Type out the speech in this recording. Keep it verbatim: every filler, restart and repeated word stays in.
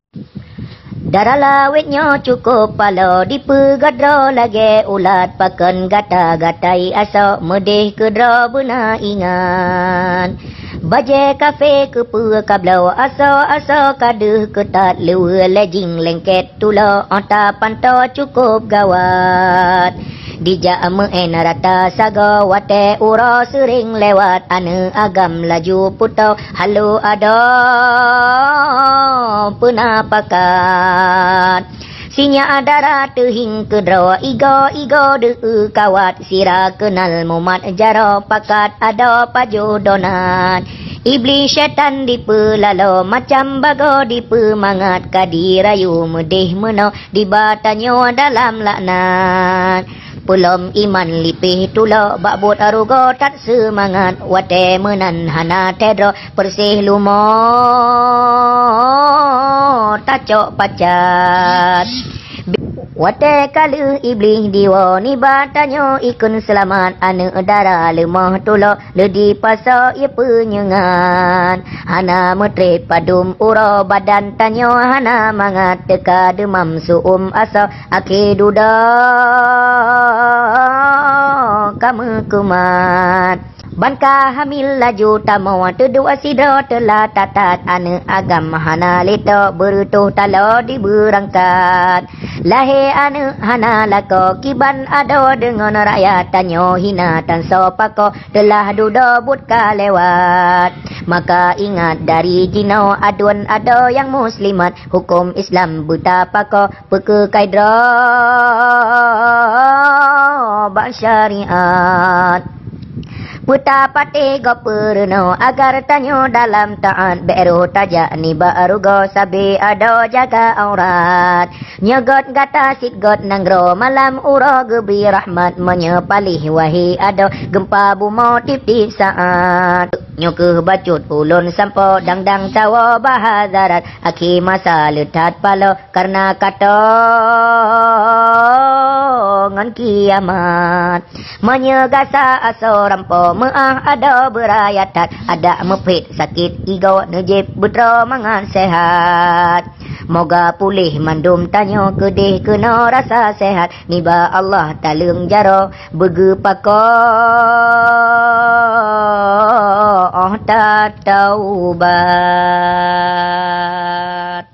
Darah lawitnya cukup pala dipegadra lagi ulat pakan gata-gatai asok medih kedra bena ingan. Baje kafe ke pe kablau asok-asok kaduh ketat lewa lejing lengket tula anta panto cukup gawat. Dijak meen rata saga wate ura sering lewat ane agam laju putau halu ada penapakat. Sinya adara tehing kedra igo igo de kawat sira kenal mumat jaro pakat ada pajodonan. Iblis syaitan dipelalo macam bago dipemangat kadirayu medih meno dibatanyo dalam laknat. Pelom iman lipih tulo bakbut arugo tak semangat wate menan hana tedro persih lumo tacok pacat. Wate kalu iblis diwa ni batanyo ikun selamat ane dara lemah tulo ledi paso ia penyengan. Hana metre padum uro badan tanyo hana mangat teka demam suum aso ake duda kamu kumat. Banka hamil laju tamo tedua sidro telah tatat ane agam hana leto berutuh talo di berangkat. Lahir ane hana lako kiban ado dengan rakyat tanyo hina tan sopako telah duda butka lewat. Maka ingat dari jinau aduan ado yang muslimat hukum Islam buta pako peke kaidra bak syariat. Puta pate go perno agar tanyo dalam taat beru tajak ni baru go sabi ado jaga aurat. Nyegot gata sitgot nanggro malam uro gebi rahmat menyepalih wahi ado gempa bumo tip-tip saat. Nyukuh bacut ulun sampo dang-dang cawa bahazarat aki masa letat palo karena kata ngan kiamat. Menyegasa aso rampo meah ada berayatat ada mepit sakit igo nejib betra mangan sehat. Moga pulih mandum tanyo kedih kena rasa sehat niba Allah talung jaro bege pako oh tak taubat.